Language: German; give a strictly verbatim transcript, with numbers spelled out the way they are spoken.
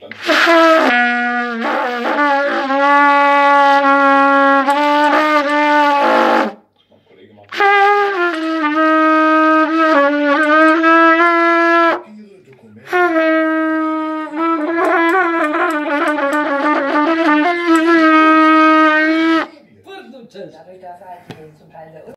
Stand. Mein Kollege macht Ihre Dokumente. Dadurch, dass halt zum Teil der